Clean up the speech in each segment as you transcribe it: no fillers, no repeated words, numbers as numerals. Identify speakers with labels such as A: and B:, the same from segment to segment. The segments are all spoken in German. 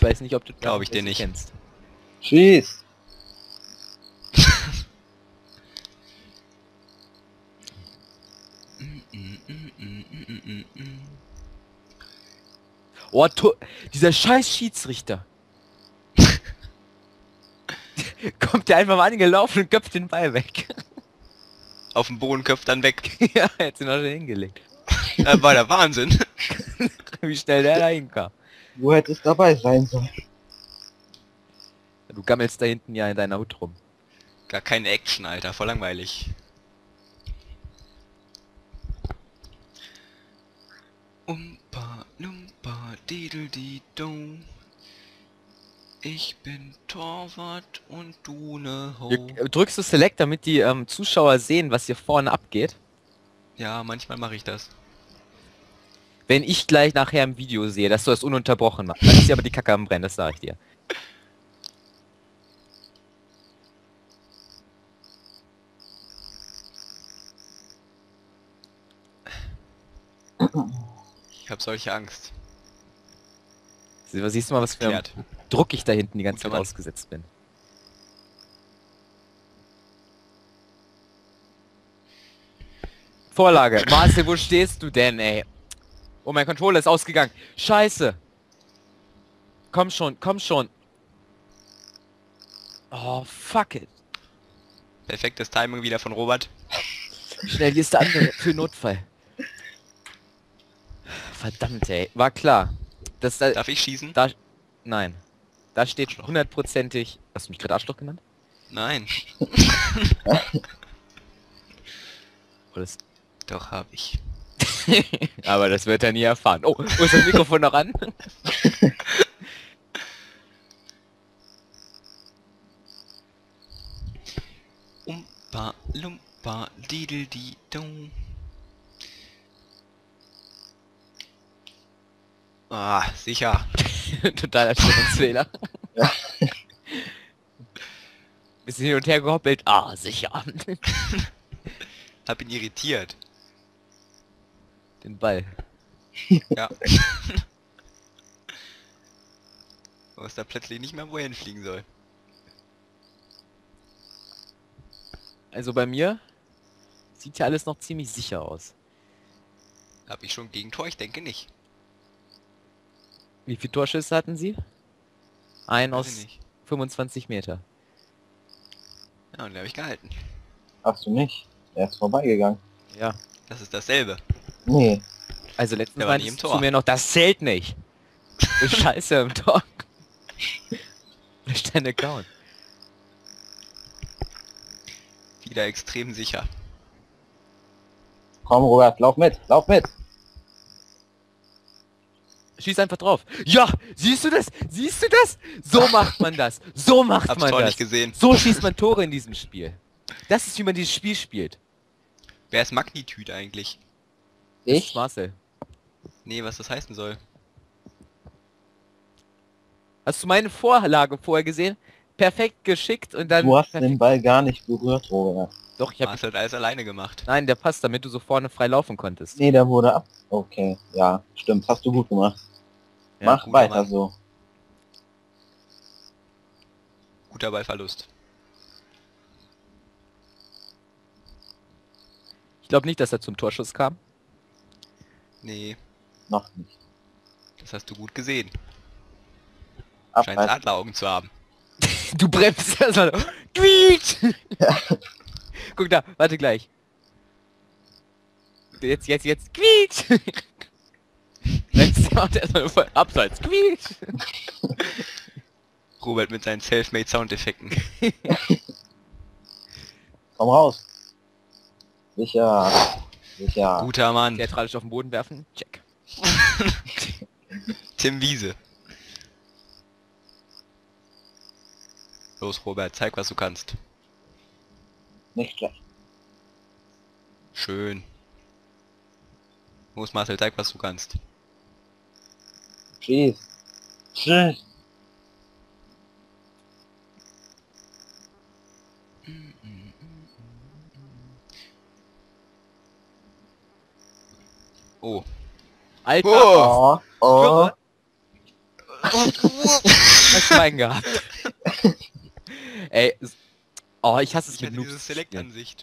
A: weiß nicht, ob du
B: Glaube ich dir
A: welche
B: nicht.
A: kennst.
C: Schieß!
A: Oh, dieser scheiß Schiedsrichter. Kommt der einfach mal angelaufen und köpft den Ball weg.
B: Auf dem Boden köpft dann weg.
A: Ja, er hat ihn auch schon hingelegt.
B: War der Wahnsinn.
A: Wie schnell der da hinkam.
C: Wo hätte es dabei sein sollen?
A: Du gammelst da hinten ja in deiner Hut rum.
B: Gar keine Action, Alter. Voll langweilig. Umpa, lumpa, diddle-di-do. Ich bin Torwart und du ne Ho.
A: Drückst du Select, damit die Zuschauer sehen, was hier vorne abgeht?
B: Ja, manchmal mache ich das.
A: Wenn ich gleich nachher im Video sehe, dass du das ununterbrochen machst, dann ist hier aber die Kacke am Brennen, das sage ich dir.
B: Ich habe solche Angst.
A: Siehst du mal, was für
B: Klärt.
A: Druck ich da hinten die ganze
B: Guter
A: Zeit
B: Mann.
A: ausgesetzt bin. Vorlage. Marcel, wo stehst du denn, ey? Oh, mein Controller ist ausgegangen. Scheiße. Komm schon, komm schon. Oh, fuck it.
B: Perfektes Timing wieder von Robert.
A: Schnell, hier ist der andere für Notfall. Verdammt, ey. War klar. Das da,
B: Darf ich schießen?
A: da nein. Da steht
B: Arschloch.
A: hundertprozentig... Hast du mich gerade Arschloch genannt?
B: Nein.
A: Oder das
B: Doch, habe ich.
A: Aber das wird er nie erfahren. Oh, wo ist das Mikrofon noch an?
B: Umpa, lumpa, diddle-di-do. Ah, sicher.
A: Totaler Stellungsfehler.
C: Ja.
A: Bisschen hin und her gehoppelt. Ah, sicher.
B: Hab ihn irritiert.
A: Den Ball.
B: Ja. Wo es da plötzlich nicht mehr wohin fliegen soll.
A: Also bei mir sieht ja alles noch ziemlich sicher aus.
B: Hab ich schon Gegentor? Ich denke nicht.
A: Wie viele Torschüsse hatten Sie? Ein
B: Weiß ich
A: aus
B: nicht.
A: 25 Meter.
B: Ja, und den habe ich gehalten.
C: Hast du nicht? Er ist vorbeigegangen.
A: Ja.
B: Das ist dasselbe.
C: Nee.
A: Also letztens
B: Der war
A: meinte
B: nie im
A: ich
B: Tor.
A: zu mir noch, das zählt nicht. Du Scheiße im Tor. Stände kauen.
B: Wieder extrem sicher.
C: Komm, Robert, lauf mit, lauf mit.
A: Schieß einfach drauf. Ja, siehst du das? Siehst du das? So macht man das. So macht
B: Hab's
A: man
B: Tor
A: das.
B: nicht gesehen.
A: So schießt man Tore in diesem Spiel. Das ist, wie man dieses Spiel spielt.
B: Wer ist Magnitude eigentlich?
A: Das ist
C: Ich?
A: Marcel.
B: Nee, was das heißen soll.
A: Hast du meine Vorlage vorher gesehen? Perfekt geschickt und dann...
C: Du hast
A: perfekt.
C: den Ball gar nicht berührt, Robert.
A: Doch, ich hab...
B: Marcel hat alles alleine gemacht.
A: Nein, der passt, damit du so vorne frei laufen konntest.
C: Nee, der wurde ab. Okay, ja, stimmt. Hast du gut gemacht.
A: Ja,
C: Mach
B: guter
C: weiter
B: Mann.
C: so.
B: Guter Ballverlust.
A: Ich glaube nicht, dass er zum Torschuss kam.
B: Nee,
C: Noch nicht.
B: das hast du gut gesehen. Scheinst
C: Abreißen.
B: Adleraugen zu haben.
A: Du bremst erstmal. Quietsch! Guck da, warte gleich. Jetzt, quietsch! Bremst macht erstmal nur voll abseits. Quietsch!
B: Robert mit seinen Selfmade Soundeffekten.
C: Komm raus. Sicher. Sicher.
B: Guter Mann.
A: Theatralisch auf den Boden werfen. Check.
B: Tim Wiese. Los, Robert, zeig, was du kannst.
C: Nicht schlecht.
B: Schön. Los, Marcel, zeig, was du kannst.
C: Schieß. Schieß.
B: Oh.
A: Alter!
C: Oh, oh.
A: Hast Schwein gehabt. Ey, oh, ich hasse es
B: Ich
A: mit
B: hatte
A: Noobs
B: diese
A: zu spielen.
B: Select-Ansicht.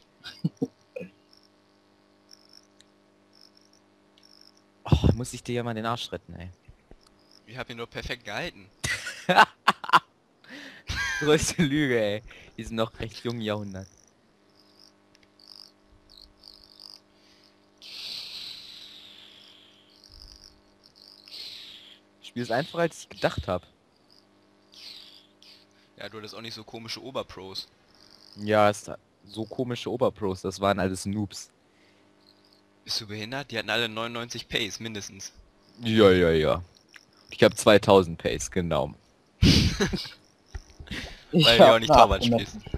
A: Oh, muss ich dir ja mal den Arsch retten, ey.
B: Ich habe ihn doch perfekt gehalten.
A: Größte Lüge, ey. Die sind noch recht jungen Jahrhundert. Das Spiel ist einfacher, als ich gedacht habe.
B: Ja, du hattest auch nicht so komische Oberpros.
A: Ja, es so komische Oberpros, das waren alles Noobs.
B: Bist du behindert? Die hatten alle 99 Pace, mindestens.
A: Ja, ja, ja. Ich habe 2000 Pace, genau.
B: Weil du auch nicht Torwart
C: nachgemessen.
B: spielst.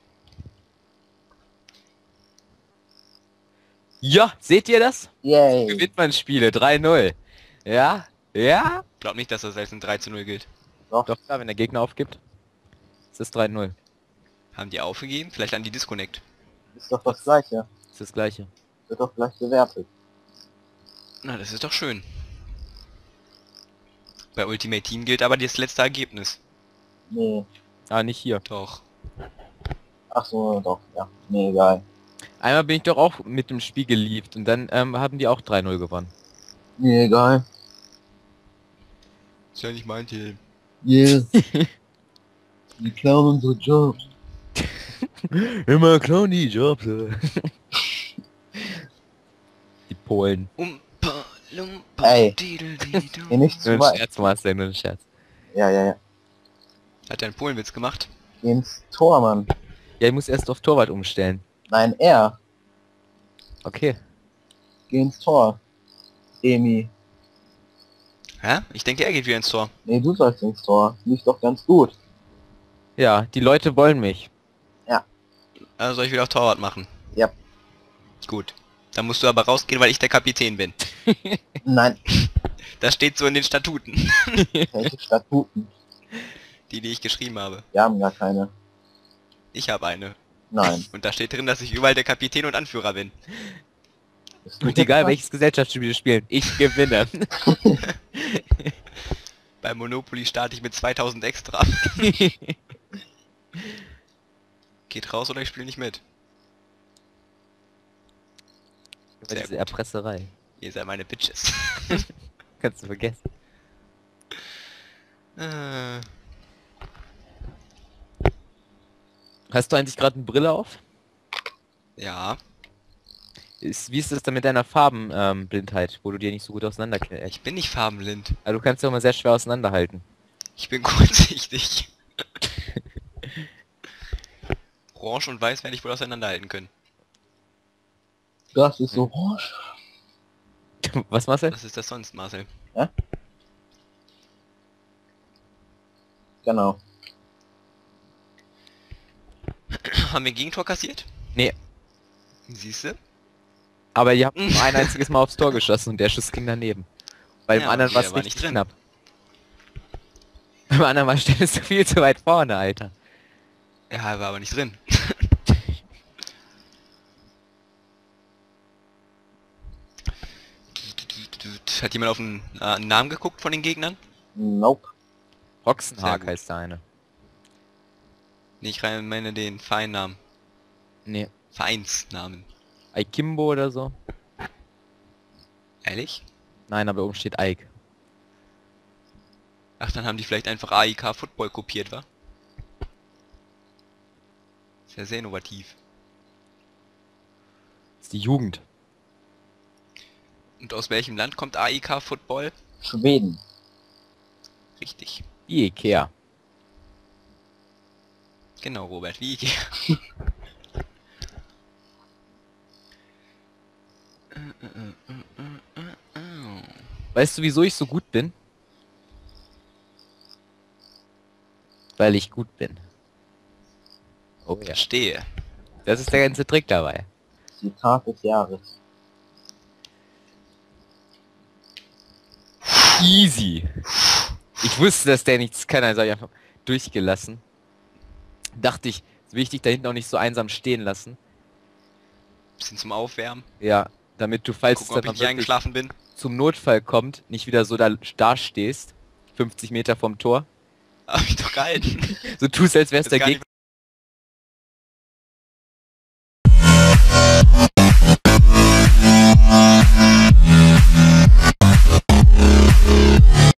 A: Ja, seht ihr das?
C: Yay.
A: Gewinnt man Spiele 3-0. Ja? Ja?
B: Glaub nicht, dass das als ein 3:0 gilt.
C: Doch,
A: Doch klar, wenn der Gegner aufgibt. Es ist 3-0.
B: Haben die aufgegeben? Vielleicht an die Disconnect.
C: ist doch das Gleiche.
A: Das ist das gleiche.
C: Wird doch gleich bewertet.
B: Na, das ist doch schön. Bei Ultimate Team gilt aber das letzte Ergebnis.
C: Nee.
A: Ah, nicht hier.
B: Doch.
C: Ach so, doch, ja. Nee, egal.
A: Einmal bin ich doch auch mit dem Spiel geliebt und dann haben die auch 3-0 gewonnen.
C: Nee, egal.
B: Ist ja nicht mein Team.
C: Yeah. Die klauen unsere Jobs.
A: Immer klauen die Jobs. Die Polen.
B: Umpa, lumpa,
C: Ey.
B: diddle-diddle.
C: Geh nicht zu
A: Nur ein
C: weit.
A: Scherz, Marcel, nur ein Scherz.
C: Ja, ja, ja.
B: Hat er einen Polenwitz gemacht?
C: Geh ins Tor, Mann.
A: Ja, ich muss erst auf Torwart umstellen.
C: Nein, er.
A: Okay.
C: Geh ins Tor. Emi.
B: Hä? Ich denke, er geht wieder ins Tor.
C: Nee, du sollst ins Tor. Lief doch ganz gut.
A: Ja, die Leute wollen mich.
B: Also soll ich wieder auf Torwart machen?
C: Ja.
B: Gut. Dann musst du aber rausgehen, weil ich der Kapitän bin.
C: Nein.
B: Das steht so in den Statuten.
C: Welche Statuten?
B: Die ich geschrieben habe.
C: Wir haben gar keine.
B: Ich habe eine.
C: Nein.
B: Und da steht drin, dass ich überall der Kapitän und Anführer bin.
C: Bist du
A: Und egal
C: jetzt
A: welches Gesellschaftsspiel wir spielen, ich gewinne.
B: Bei Monopoly starte ich mit 2000 extra. Geht raus oder ich spiele nicht mit. Sehr
A: Diese
B: gut.
A: Erpresserei.
B: Ihr seid meine Bitches.
A: Kannst du vergessen. Hast du eigentlich gerade eine Brille auf?
B: Ja.
A: Wie ist es denn mit deiner Farbenblindheit, wo du dir nicht so gut auseinanderkennst?
B: Ich bin nicht farbenblind.
A: Also du kannst ja immer sehr schwer auseinanderhalten.
B: Ich bin kurzsichtig. Orange und Weiß werde ich wohl auseinanderhalten können.
C: Das ist orange.
A: Was machst du?
B: Was ist das sonst, Marcel?
C: Genau.
B: Haben wir ein Gegentor kassiert?
A: Nee,
B: Siehste?
A: aber ihr habt nur ein einziges Mal aufs Tor geschossen und der Schuss ging daneben. Bei dem
B: Ja,
A: anderen
B: okay,
A: war
B: der
A: es
B: war
A: richtig
B: nicht drin.
A: knapp. Beim anderen Mal stellst du viel zu weit vorne, Alter.
B: Ja, er war aber nicht drin. Hat jemand auf den Namen geguckt von den Gegnern?
C: Nope.
B: Sehr
A: Hoxenhag
B: gut.
A: heißt der eine.
B: Nee, ich meine den Vereinsnamen.
A: Nee,
B: Vereinsnamen.
A: Aikimbo oder so?
B: Ehrlich?
A: Nein, aber oben steht Ike.
B: Ach, dann haben die vielleicht einfach AIK Football kopiert, wa? Ist ja sehr innovativ.
A: Das ist die Jugend.
B: Und aus welchem Land kommt AIK Football?
C: Schweden.
B: Richtig.
A: Die Ikea.
B: Genau, Robert, wie ich.
A: Weißt du, wieso ich so gut bin? Weil ich gut bin. Oh ja.
B: Verstehe.
A: Das ist der ganze Trick dabei.
C: Zitat des Jahres.
A: Easy. Ich wusste, dass der nichts kann, also hab ich einfach durchgelassen. Dachte ich, will ich dich da hinten auch nicht so einsam stehen lassen.
B: Bisschen zum Aufwärmen.
A: Ja, damit du, falls
B: Gucken, ob ich
A: dann
B: nicht
A: wirklich
B: eingeschlafen bin.
A: zum Notfall kommt, nicht wieder so da stehst, 50 Meter vom Tor.
B: Hab ich doch gehalten.
A: So tust, als wär's
B: Ist
A: der
B: gar
A: Gegner.
B: nicht